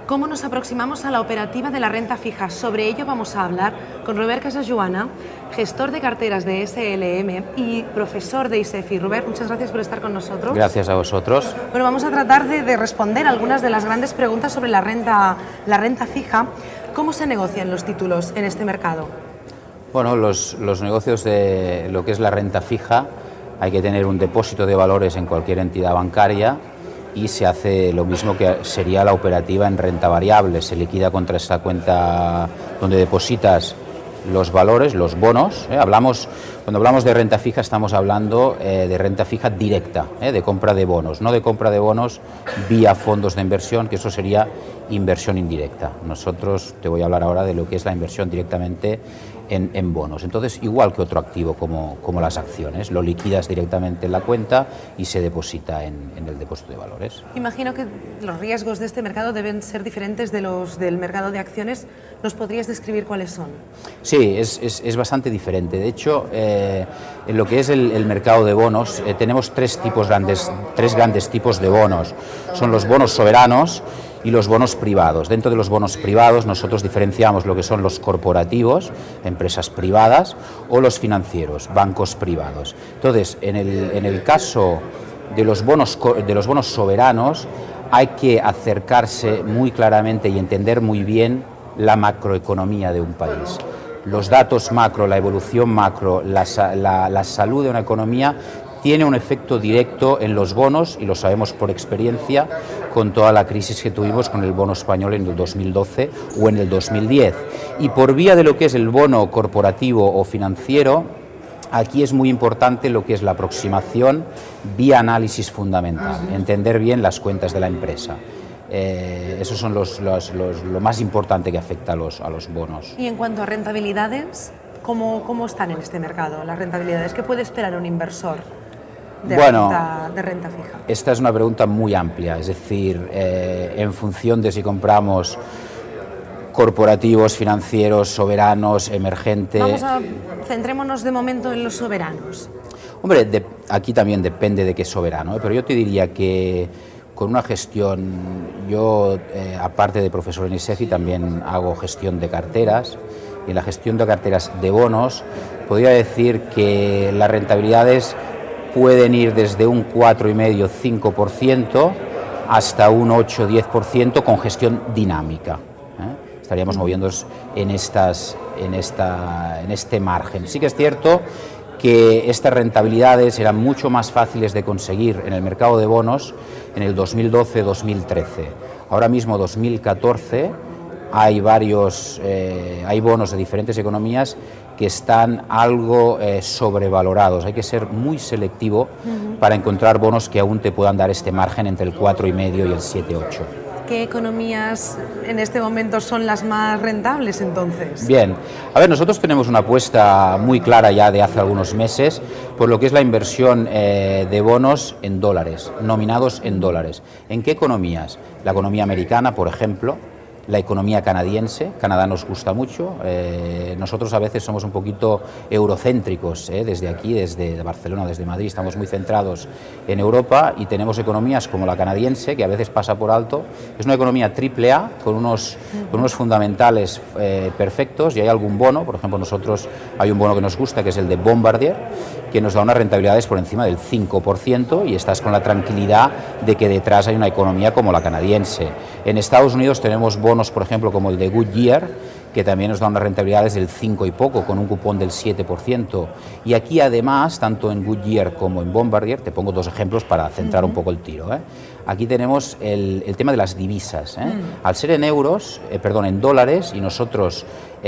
¿Cómo nos aproximamos a la operativa de la renta fija? Sobre ello vamos a hablar con Robert Casajuana, gestor de carteras de SLM y profesor de ISEFI. Robert, muchas gracias por estar con nosotros. Gracias a vosotros. Bueno, vamos a tratar de responder algunas de las grandes preguntas sobre la renta fija. ¿Cómo se negocian los títulos en este mercado? Bueno, los negocios de lo que es la renta fija, hay que tener un depósito de valores en cualquier entidad bancaria y se hace lo mismo que sería la operativa en renta variable. Se liquida contra esa cuenta donde depositas los valores, los bonos. Cuando hablamos de renta fija estamos hablando de renta fija directa, de compra de bonos, no de compra de bonos vía fondos de inversión, que eso sería inversión indirecta. Nosotros te voy a hablar ahora de lo que es la inversión directamente en bonos. Entonces, igual que otro activo como las acciones, lo liquidas directamente en la cuenta y se deposita en el depósito de valores. Imagino que los riesgos de este mercado deben ser diferentes de los del mercado de acciones. ¿Nos podrías describir cuáles son? Sí, es bastante diferente. De hecho, en lo que es el mercado de bonos, tenemos tres grandes tipos de bonos. Son los bonos soberanos y los bonos privados. Dentro de los bonos privados nosotros diferenciamos lo que son los corporativos, empresas privadas, o los financieros, bancos privados. Entonces, en el caso de los bonos soberanos, hay que acercarse muy claramente y entender muy bien la macroeconomía de un país. Los datos macro, la evolución macro, la salud de una economía tiene un efecto directo en los bonos, y lo sabemos por experiencia con toda la crisis que tuvimos con el bono español en el 2012 o en el 2010. Y por vía de lo que es el bono corporativo o financiero, aquí es muy importante lo que es la aproximación vía análisis fundamental, entender bien las cuentas de la empresa. Esos son lo más importante que afecta a los bonos. Y en cuanto a rentabilidades, ¿cómo están en este mercado las rentabilidades? ¿Qué puede esperar un inversor de renta fija? Esta es una pregunta muy amplia, es decir, en función de si compramos corporativos, financieros, soberanos, emergentes. Centrémonos de momento en los soberanos. Hombre, aquí también depende de qué soberano, pero yo te diría que con una gestión, yo aparte de profesor en ISEFI también hago gestión de carteras, y en la gestión de carteras de bonos podría decir que las rentabilidades pueden ir desde un 4,5-5% hasta un 8-10% con gestión dinámica. Estaríamos moviéndonos en este margen. Sí que es cierto que estas rentabilidades eran mucho más fáciles de conseguir en el mercado de bonos en el 2012-2013. Ahora mismo, 2014, hay bonos de diferentes economías que están algo sobrevalorados. Hay que ser muy selectivo para encontrar bonos que aún te puedan dar este margen entre el 4,5 y el 7,8. ¿Qué economías en este momento son las más rentables entonces? Bien, a ver, nosotros tenemos una apuesta muy clara ya de hace algunos meses por lo que es la inversión de bonos en dólares, nominados en dólares. ¿En qué economías? La economía americana, por ejemplo, la economía canadiense. Canadá nos gusta mucho, nosotros a veces somos un poquito eurocéntricos, desde aquí, desde Barcelona, desde Madrid, estamos muy centrados en Europa, y tenemos economías como la canadiense, que a veces pasa por alto. Es una economía triple A, con unos fundamentales perfectos, y hay algún bono, por ejemplo nosotros hay un bono que nos gusta, que es el de Bombardier, que nos da unas rentabilidades por encima del 5%, y estás con la tranquilidad de que detrás hay una economía como la canadiense. En Estados Unidos tenemos bonos, por ejemplo, como el de Goodyear, que también nos da unas rentabilidades del 5 y poco, con un cupón del 7%. Y aquí además, tanto en Goodyear como en Bombardier, te pongo dos ejemplos para centrar un poco el tiro. Aquí tenemos el tema de las divisas. Al ser en dólares, y nosotros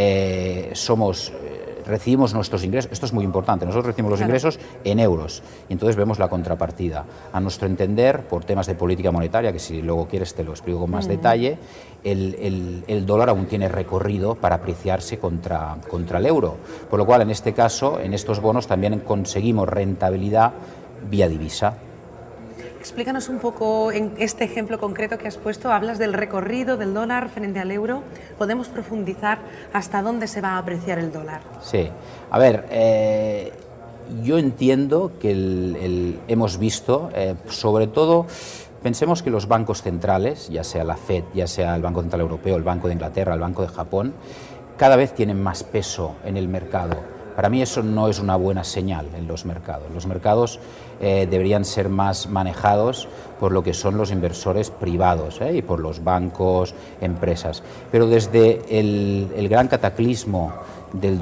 recibimos nuestros ingresos, esto es muy importante, nosotros recibimos los ingresos en euros, y entonces vemos la contrapartida. A nuestro entender, por temas de política monetaria, que si luego quieres te lo explico con más detalle, el dólar aún tiene recorrido para apreciarse contra el euro, por lo cual en este caso, en estos bonos también conseguimos rentabilidad vía divisa. Explícanos un poco, en este ejemplo concreto que has puesto, hablas del recorrido del dólar frente al euro. ¿Podemos profundizar hasta dónde se va a apreciar el dólar? Sí, a ver, yo entiendo que hemos visto, sobre todo Pensemos que los bancos centrales, ya sea la FED, ya sea el Banco Central Europeo, el Banco de Inglaterra, el Banco de Japón, cada vez tienen más peso en el mercado. Para mí eso no es una buena señal en los mercados. Los mercados deberían ser más manejados por lo que son los inversores privados y por los bancos, empresas. Pero desde el gran cataclismo del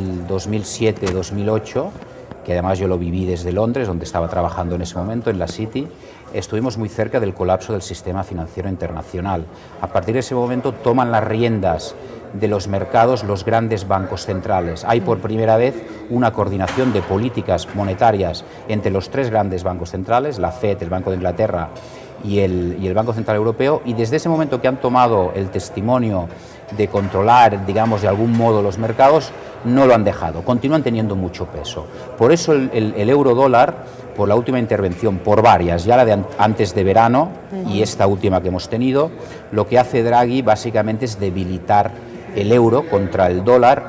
2007-2008, que además yo lo viví desde Londres, donde estaba trabajando en ese momento, en la City, estuvimos muy cerca del colapso del sistema financiero internacional. A partir de ese momento toman las riendas de los mercados los grandes bancos centrales. Hay por primera vez una coordinación de políticas monetarias entre los tres grandes bancos centrales, la FED, el Banco de Inglaterra y el Banco Central Europeo, y desde ese momento que han tomado el testimonio de controlar, digamos, de algún modo los mercados, no lo han dejado, continúan teniendo mucho peso. Por eso el euro-dólar, por la última intervención, por varias, ya la de antes de verano y esta última que hemos tenido, lo que hace Draghi básicamente es debilitar el euro contra el dólar,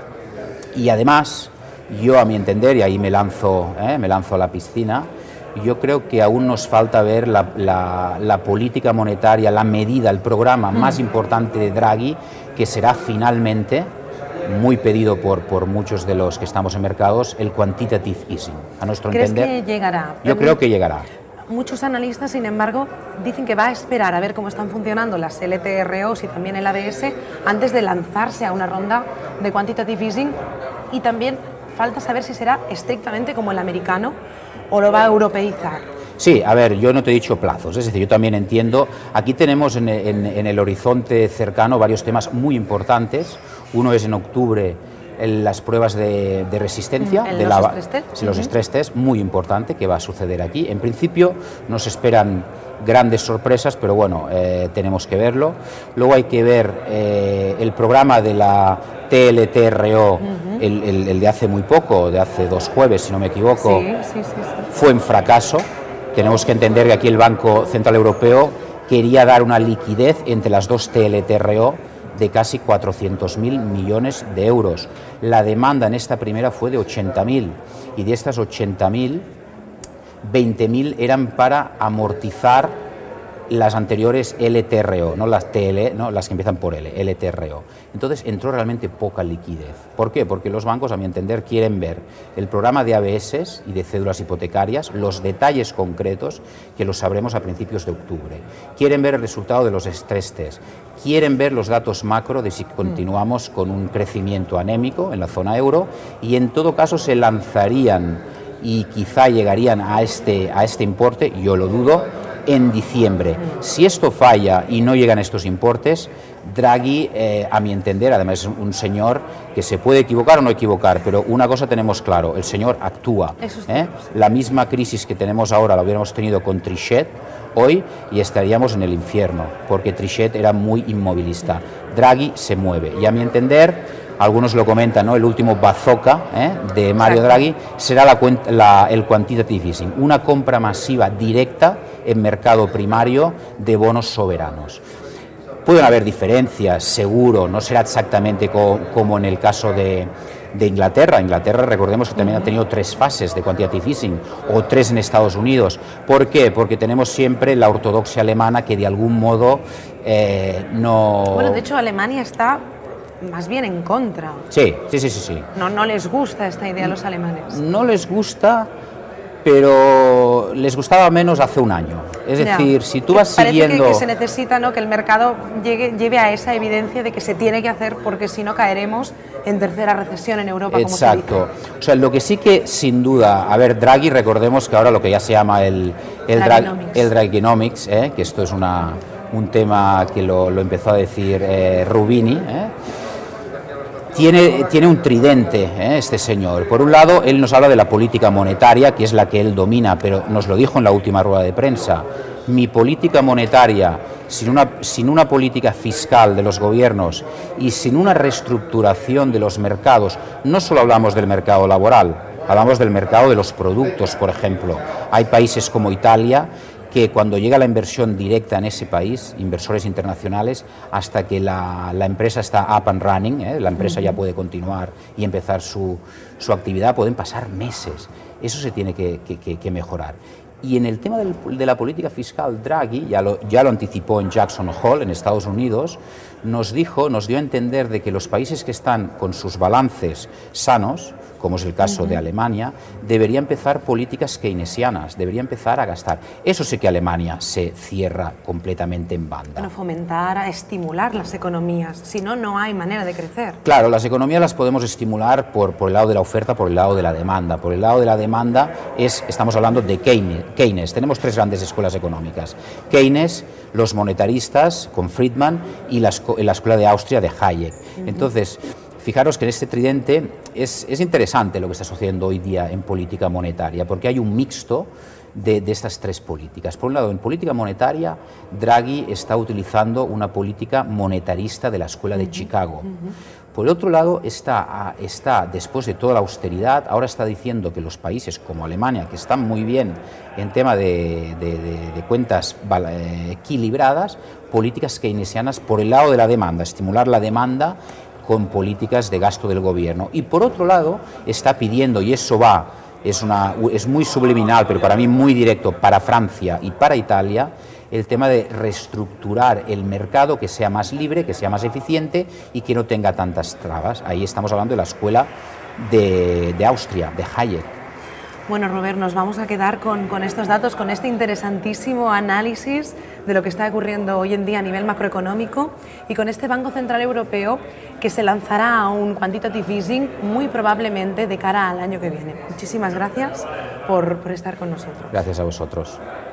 y además, yo a mi entender, y ahí me lanzo a la piscina, yo creo que aún nos falta ver la política monetaria, la medida, el programa más importante de Draghi, que será finalmente, muy pedido por muchos de los que estamos en mercados, el quantitative easing. A nuestro entender, ¿crees que llegará? Yo creo que llegará. Muchos analistas, sin embargo, dicen que va a esperar a ver cómo están funcionando las LTROs y también el ABS antes de lanzarse a una ronda de quantitative easing, y también falta saber si será estrictamente como el americano o lo va a europeizar. Sí, a ver, yo no te he dicho plazos, es decir, yo también entiendo, aquí tenemos en el horizonte cercano varios temas muy importantes. Uno es en octubre las pruebas de resistencia, los stress test, muy importante que va a suceder aquí. En principio nos esperan grandes sorpresas, pero bueno, tenemos que verlo. Luego hay que ver el programa de la TLTRO, el de hace muy poco, de hace 2 jueves, si no me equivoco, fue un fracaso. Tenemos que entender que aquí el Banco Central Europeo quería dar una liquidez entre las dos TLTRO de casi 400.000 millones de euros. La demanda en esta primera fue de 80.000, y de estas 80.000, 20.000 eran para amortizar las anteriores LTRO, no las TL, no las que empiezan por L, LTRO. Entonces entró realmente poca liquidez. ¿Por qué? Porque los bancos, a mi entender, quieren ver el programa de ABS y de cédulas hipotecarias, los detalles concretos, que los sabremos a principios de octubre. Quieren ver el resultado de los stress test. Quieren ver los datos macro de si continuamos con un crecimiento anémico en la zona euro, y en todo caso se lanzarían y quizá llegarían a este importe, yo lo dudo, en diciembre. Si esto falla y no llegan estos importes, Draghi, a mi entender, además es un señor que se puede equivocar o no equivocar, pero una cosa tenemos claro, el señor actúa. La misma crisis que tenemos ahora la hubiéramos tenido con Trichet hoy y estaríamos en el infierno, porque Trichet era muy inmovilista. Draghi se mueve, y a mi entender, algunos lo comentan, ¿no? El último bazooka de Mario Draghi será el quantitative easing, una compra masiva directa en mercado primario de bonos soberanos. Pueden haber diferencias, seguro, no será exactamente como en el caso de Inglaterra. Inglaterra, recordemos que también ha tenido 3 fases de quantitative easing, o 3 en Estados Unidos. ¿Por qué? Porque tenemos siempre la ortodoxia alemana, que de algún modo no... Bueno, de hecho Alemania está más bien en contra. Sí. No les gusta esta idea a los alemanes. No les gusta, pero les gustaba menos hace un año. Es decir, si tú vas siguiendo... Parece que se necesita, ¿no?, que el mercado lleve a esa evidencia de que se tiene que hacer, porque si no caeremos en tercera recesión en Europa. Exacto. Como se dice. O sea, lo que sí que, sin duda, a ver, Draghi, recordemos que ahora lo que ya se llama el Draghinomics, que esto es un tema que lo empezó a decir Rubini, Tiene un tridente, este señor. Por un lado, él nos habla de la política monetaria, que es la que él domina, pero nos lo dijo en la última rueda de prensa. Mi política monetaria, sin una política fiscal de los gobiernos y sin una reestructuración de los mercados, no solo hablamos del mercado laboral, hablamos del mercado de los productos, por ejemplo. Hay países como Italia que cuando llega la inversión directa en ese país, inversores internacionales, hasta que la empresa está up and running, la empresa ya puede continuar y empezar su actividad, pueden pasar meses. Eso se tiene que mejorar. Y en el tema de la política fiscal, Draghi, ya lo anticipó en Jackson Hole, en Estados Unidos, nos dio a entender de que los países que están con sus balances sanos, como es el caso de Alemania, debería empezar políticas keynesianas, debería empezar a gastar. Eso sí que Alemania se cierra completamente en banda. Bueno, fomentar, estimular las economías, si no, no hay manera de crecer. Claro, las economías las podemos estimular por el lado de la oferta, por el lado de la demanda. Por el lado de la demanda estamos hablando de Keynes. Tenemos tres grandes escuelas económicas. Keynes, los monetaristas con Friedman y la escuela de Austria de Hayek. Entonces, fijaros que en este tridente es interesante lo que está sucediendo hoy día en política monetaria, porque hay un mixto de estas tres políticas. Por un lado, en política monetaria, Draghi está utilizando una política monetarista de la escuela de Chicago. Por el otro lado, está, después de toda la austeridad, ahora está diciendo que los países como Alemania, que están muy bien en tema de cuentas equilibradas, políticas keynesianas por el lado de la demanda, estimular la demanda con políticas de gasto del gobierno. Y por otro lado, está pidiendo, y eso es muy subliminal, pero para mí muy directo, para Francia y para Italia, el tema de reestructurar el mercado, que sea más libre, que sea más eficiente y que no tenga tantas trabas. Ahí estamos hablando de la escuela de Austria, de Hayek. Bueno, Robert, nos vamos a quedar con estos datos, con este interesantísimo análisis de lo que está ocurriendo hoy en día a nivel macroeconómico y con este Banco Central Europeo que se lanzará a un quantitative easing muy probablemente de cara al año que viene. Muchísimas gracias por estar con nosotros. Gracias a vosotros.